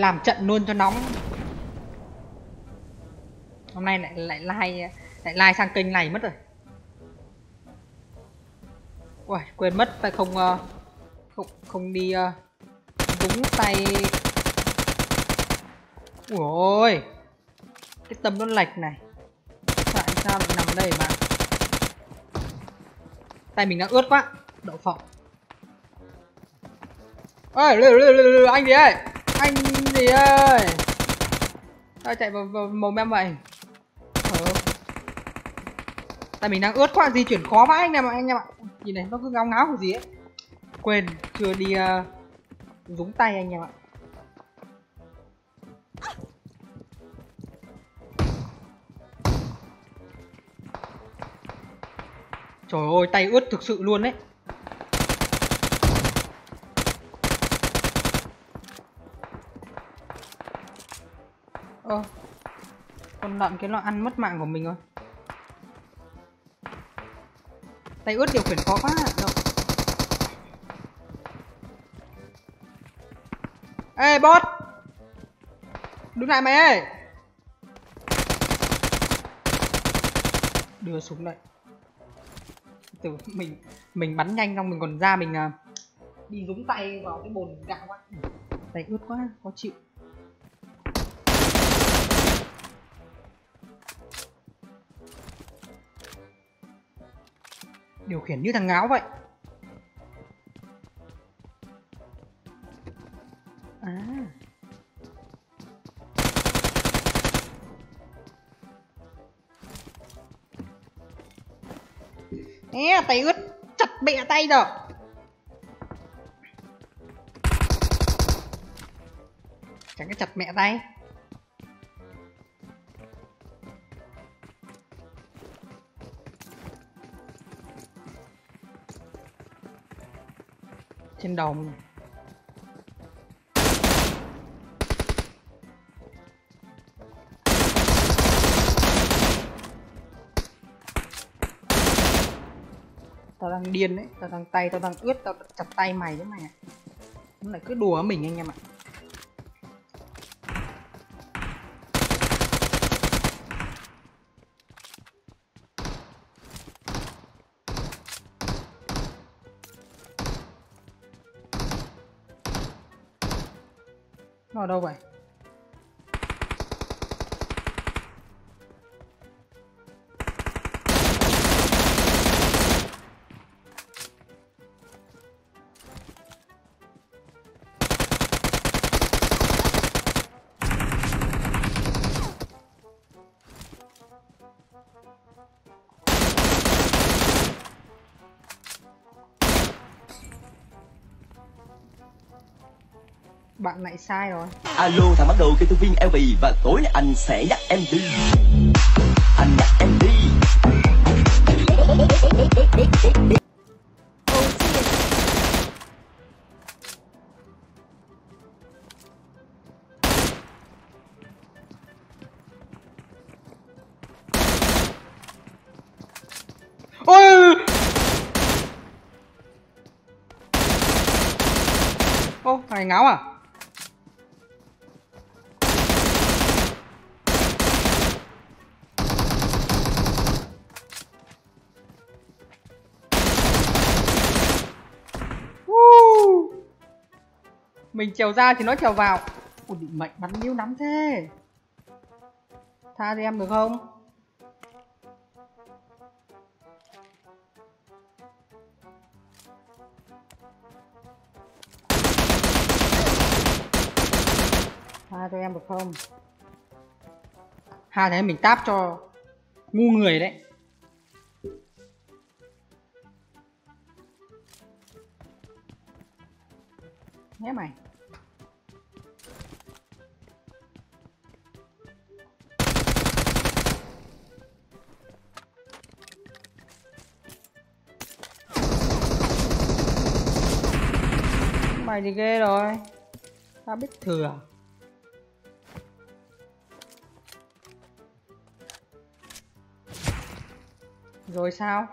làm trận luôn cho nóng. Hôm nay lại like sang kênh này mất rồi. Ui, quên mất phải không đi dúng tay. Ui, cái tấm nó lệch này. Tại sao lại nằm ở đây mà? Tay mình đang ướt quá. Đậu phộng. Ơi, anh gì ơi? Anh gì ơi? Sao chạy vào mồm em vậy? Tại mình đang ướt quá, di chuyển khó vãi anh em ạ. Nhìn này, nó cứ ngáo ngáo cái gì ấy. Quên, chưa đi dúng tay anh em ạ. Trời ơi, tay ướt thực sự luôn đấy. Con lợn cái nó ăn mất mạng của mình rồi. Tay ướt điều khiển khó quá. Đâu. Ê bot, đứng lại mày ơi. Đưa súng đây. Từ mình bắn nhanh xong mình còn ra mình đi dúng tay vào cái bồn gạo quá. Tay ướt quá, khó chịu. Điều khiển như thằng ngáo vậy. Tay ướt chặt bẹ tay rồi. Chẳng cái chặt mẹ tay. Trên đầu mình. Tao đang điên đấy, tao đang ướt, tao chặt tay mày đấy mày ạ. Nó lại cứ đùa mình anh em ạ. Nó ở đâu vậy? Bạn lại sai rồi. Alo thằng bắt đầu kêu tôi viên LV và tối anh sẽ dắt em đi. Anh dắt em đi. Ôi! Ô, thằng ngáo à? Mình trèo ra thì nó trèo vào. Ủa định mệnh bắn níu nắm thế. Tha cho em được không? Tha cho em được không? Hà thế mình táp cho ngu người đấy. Nhé mày. Mày thì ghê rồi. Tao biết thừa. Rồi sao?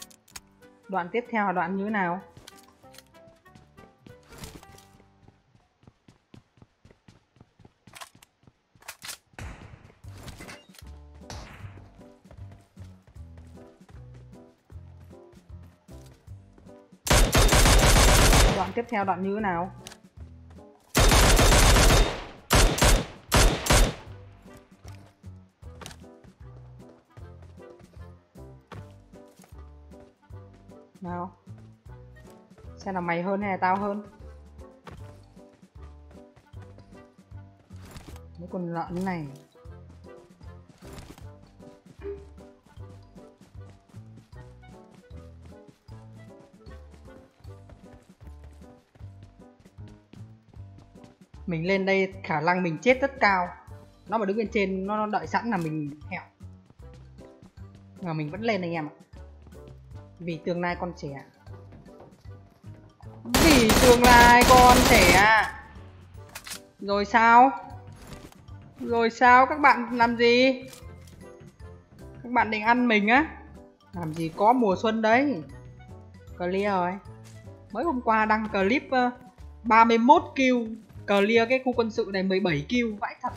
Đoạn tiếp theo là đoạn như thế nào? Đoạn tiếp theo đoạn như thế nào? Nào, xem là mày hơn hay là tao hơn? Mấy con lợn này. Mình lên đây khả năng mình chết rất cao. Nó mà đứng bên trên nó đợi sẵn là mình hẹo. Mà mình vẫn lên anh em ạ. Vì tương lai con trẻ. Vì tương lai con trẻ. Rồi sao? Rồi sao các bạn làm gì? Các bạn định ăn mình á? Làm gì có mùa xuân đấy. Clear rồi. Mới hôm qua đăng clip 31 kill. Clear cái khu quân sự này 17 kill. Vãi thật.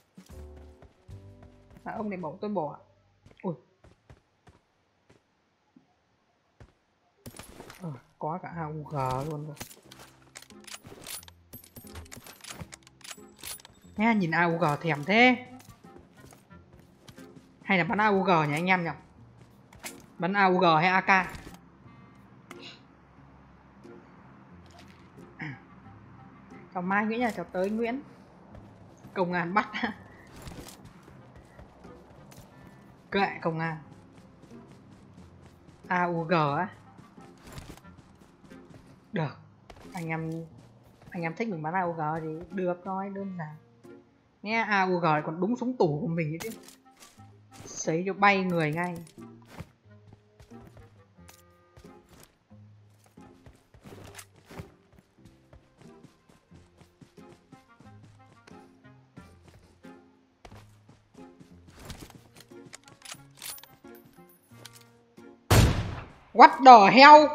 À, ông này bảo tôi bỏ. Ui. Có cả AUG luôn rồi. Nghe nhìn AUG thèm thế. Hay là bắn AUG nhỉ anh em nhỉ? Bắn AUG hay AK? Chào Mai Nguyễn nha, chào tới Nguyễn. Công an bắt. Kệ công an. AUG á. Được. Anh em thích mình bắn AUG thì được thôi, đơn giản. Nghe AUG còn đúng súng tủ của mình chứ. Sấy cho bay người ngay. What the hell?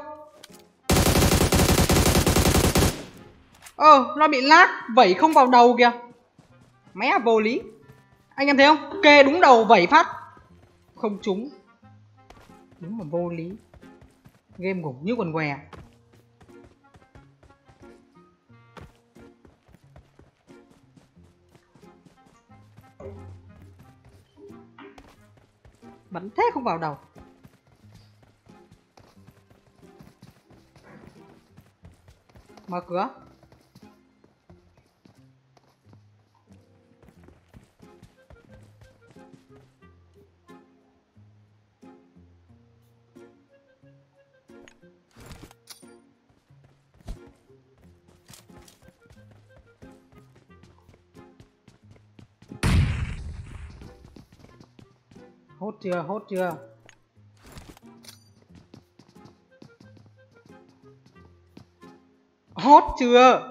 Nó bị lag, vẩy không vào đầu kìa. Mẹ vô lý. Anh em thấy không? Kê đúng đầu vẩy phát. Không trúng. Đúng là vô lý. Game ngủ như quần què. Bắn thế không vào đầu. Mở cửa. Hốt chưa, hốt chưa? Hốt chưa?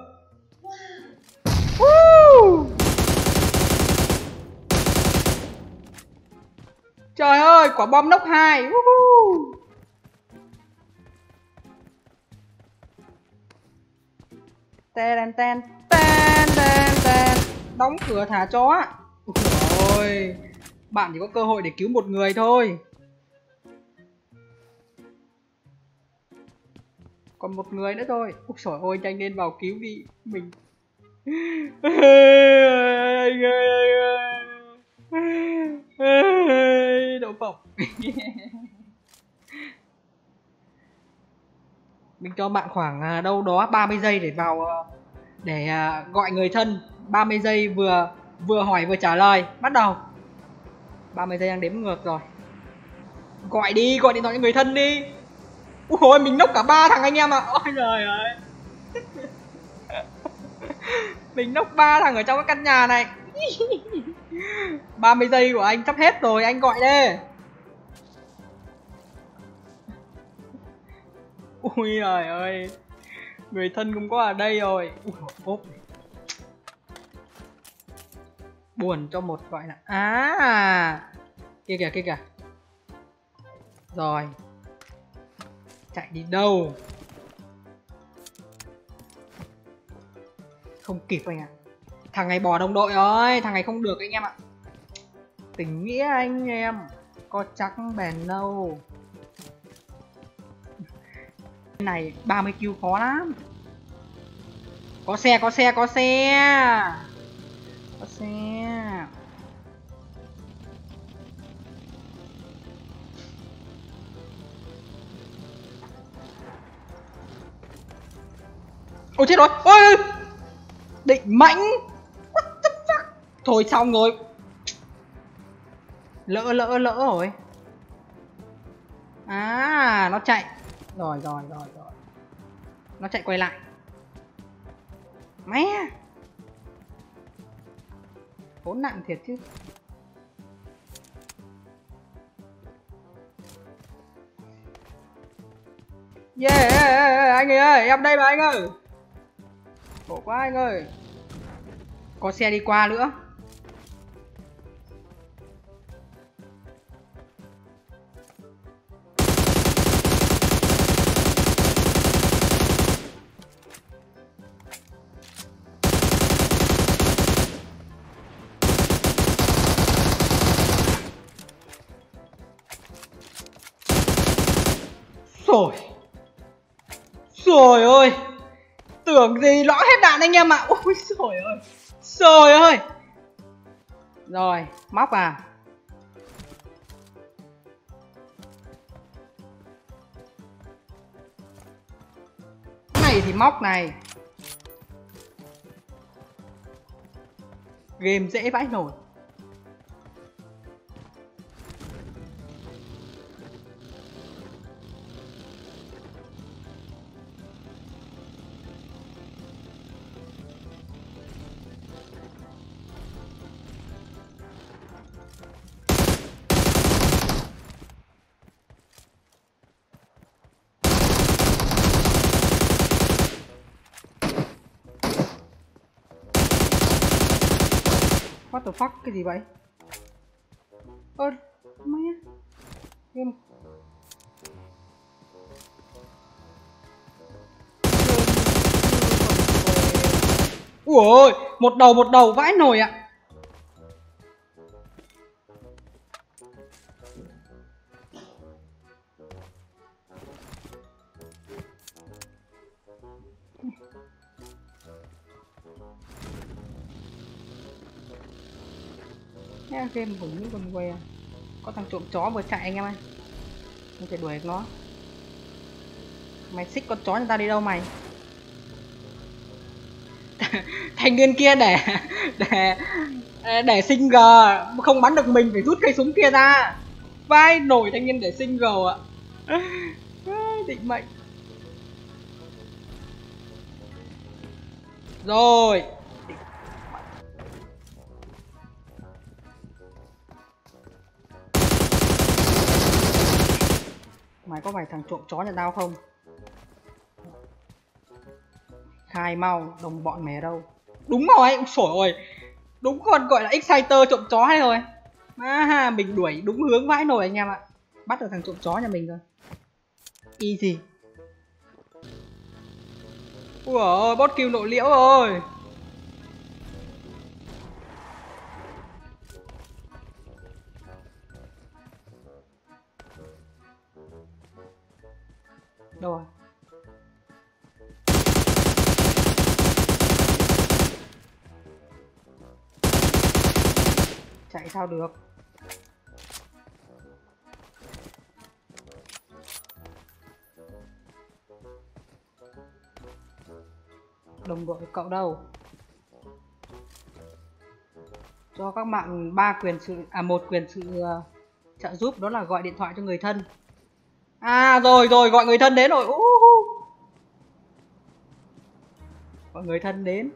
Trời ơi, quả bom nóc 2. Ten ten ten ten ten. Đóng cửa thả chó. Ôi, bạn chỉ có cơ hội để cứu một người thôi. Còn một người nữa thôi. Ôi trời ơi, nhanh lên vào cứu đi. Mình anh ơi, đậu phộng. Mình cho bạn khoảng đâu đó 30 giây để vào để gọi người thân. 30 giây vừa hỏi vừa trả lời. Bắt đầu. 30 giây đang đếm ngược rồi. Gọi đi, gọi điện thoại cho người thân đi. Ôi mình nốc cả 3 thằng anh em ạ. Ôi trời ơi. Mình nốc 3 thằng ở trong cái căn nhà này. 30 giây của anh sắp hết rồi, anh gọi đi. Ui trời ơi. Người thân cũng có ở đây rồi. Ui, buồn cho một gọi là kia kìa. Rồi. Chạy đi đâu? Không kịp anh ạ. Thằng này bỏ đồng đội rồi, thằng này không được anh em ạ. Tình nghĩa anh em có chắc bền đâu. Này 30 kill khó lắm. Có xe, có xe, có xe. Có xe. Ôi chết rồi. Ôi, định mãnh. What the fuck. Thôi xong rồi. Lỡ rồi. À, nó chạy. Rồi. Nó chạy quay lại. Mẹ. Khốn nạn thiệt chứ. Yeah, anh ơi, em đây mà anh ơi. Khổ quá anh ơi. Có xe đi qua nữa. Trời ơi. Tưởng gì lõi hết đạn anh em ạ. Ôi trời ơi. Trời ơi. Rồi, móc à. Này thì móc này. Game dễ vãi nổi. What the fuck, cái gì vậy? Ơ, mẹ. Game. Ui, một đầu vãi nổi ạ. Game của những con quay. Có thằng trộm chó vừa chạy anh em ơi. Mình phải đuổi nó. Mày xích con chó người ta đi đâu mày? Thanh niên kia để sinh G không bắn được mình phải rút cây súng kia ra. Vai nổi thanh niên để sinh G ạ. Định mệnh. Rồi. Mày có phải thằng trộm chó nhà tao không? Khai mau, đồng bọn mày ở đâu? Đúng rồi, sổi rồi. Đúng con gọi là Exciter trộm chó hay rồi. À, mình đuổi đúng hướng vãi nổi anh em ạ. Bắt được thằng trộm chó nhà mình rồi. Easy. Ui ôi, bot kill nội liễu rồi. Đâu rồi? Chạy sao được? Đồng đội cậu đâu? Cho các bạn 3 quyền sự một quyền sự trợ giúp, đó là gọi điện thoại cho người thân. À rồi gọi người thân đến rồi. Gọi người thân đến.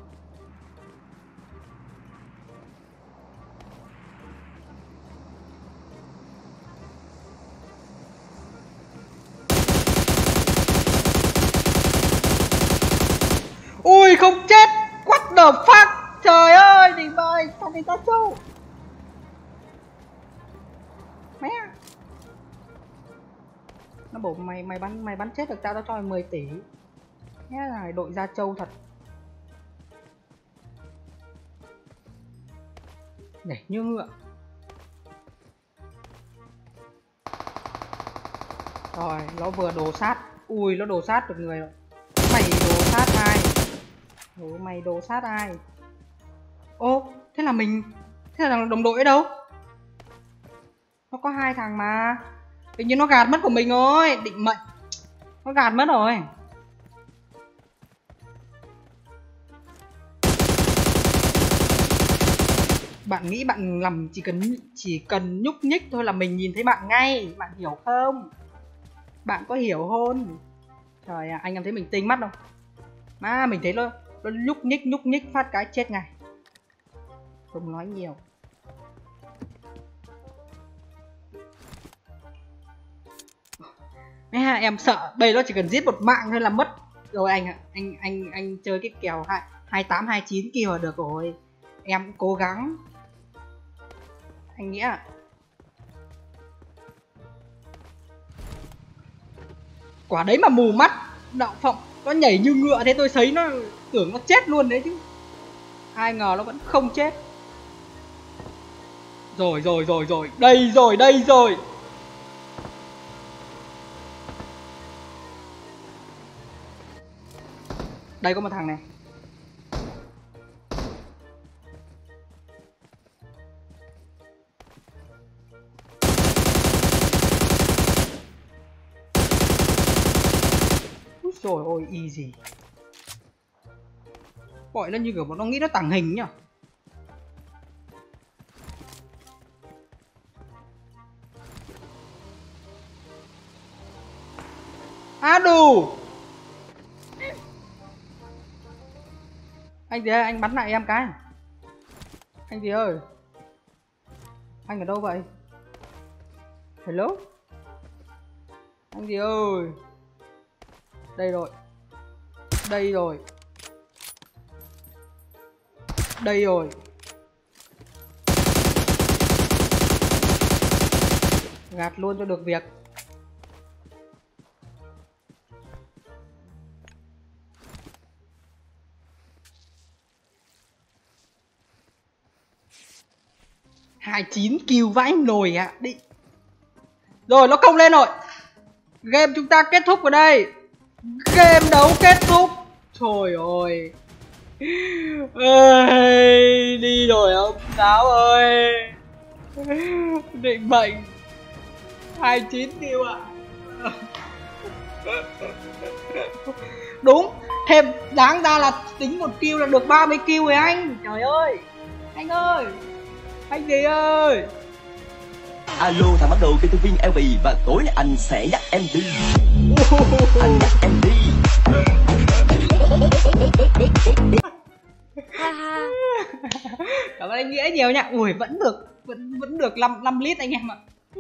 Ui không chết. What the fuck. Trời ơi, thì mời thằng này ta châu. Mẹ. Nó bảo mày bắn chết được tao cho mày 10 tỷ. Thế là đội Gia Châu thật. Để như ngựa. Rồi, nó vừa đồ sát. Ui, nó đồ sát được người rồi. Mày đồ sát ai? Ủa, mày đồ sát ai? Ô, thế là thằng đồng đội ở đâu? Nó có 2 thằng mà. Tự nhiên nó gạt mất của mình rồi, định mệnh. Nó gạt mất rồi. Bạn nghĩ bạn làm chỉ cần nhúc nhích thôi là mình nhìn thấy bạn ngay, bạn hiểu không? Bạn có hiểu không? Trời ạ, anh em thấy mình tinh mắt không? Mà mình thấy nó nhúc nhích phát cái chết ngay. Không nói nhiều. Em sợ bây nó chỉ cần giết một mạng thôi là mất rồi anh ạ. Anh chơi cái kèo 28 29 kia là được rồi. Em cũng cố gắng. Anh nghĩ à, quả đấy mà mù mắt Đạo Phộng nó nhảy như ngựa thế tôi thấy nó tưởng nó chết luôn đấy chứ. Ai ngờ nó vẫn không chết. Rồi đây rồi. Đây có một thằng này. Rồi ôi easy. Gọi nó như kiểu nó nghĩ nó tàng hình nhá. Đủ. Anh gì ơi, anh bắn lại em cái. Anh gì ơi, anh ở đâu vậy? Hello. Anh gì ơi. Đây rồi. Gạt luôn cho được việc. Hai 9 kill vãi nồi ạ. Đi. Rồi nó công lên rồi. Game chúng ta kết thúc ở đây. Game đấu kết thúc. Trời ơi. Ơi, đi rồi ông giáo ơi. Định mệnh 29 kill ạ. Đúng. Thêm đáng ra là tính một kill là được 30 kill rồi anh. Trời ơi. Anh ơi. Anh gì ơi. Alo thằng bắt đầu kênh thông tin LV và tối nay anh sẽ dắt em đi. Anh dắt em đi. Cảm ơn anh Nghĩa nhiều nha. Ui vẫn được 5 lít anh em ạ.